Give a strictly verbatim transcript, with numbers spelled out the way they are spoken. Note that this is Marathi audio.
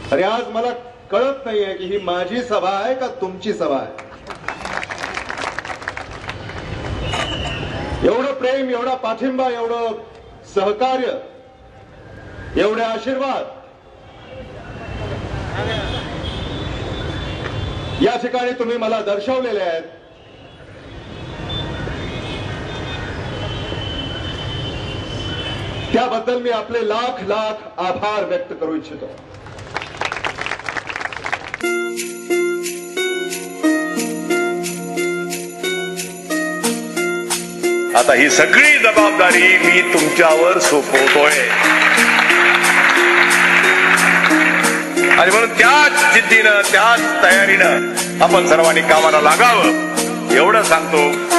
अरे आज मला कळत नाहीये की ही माझी सभा आहे का तुमची सभा आहे. एवढं प्रेम, एवढा पाठिंबा, एवढं सहकार्य, एवढे आशीर्वाद या ठिकाणी तुम्ही मला दर्शवलेले आहेत. त्याबद्दल मी आपले लाख लाख आभार व्यक्त करू इच्छितो. आता ही सगळी जबाबदारी मी तुमच्यावर सोपवतोय आणि म्हणून त्याच जिद्दीनं, त्याच तयारीनं आपण सर्वांनी कामाला लागावं एवढं सांगतो.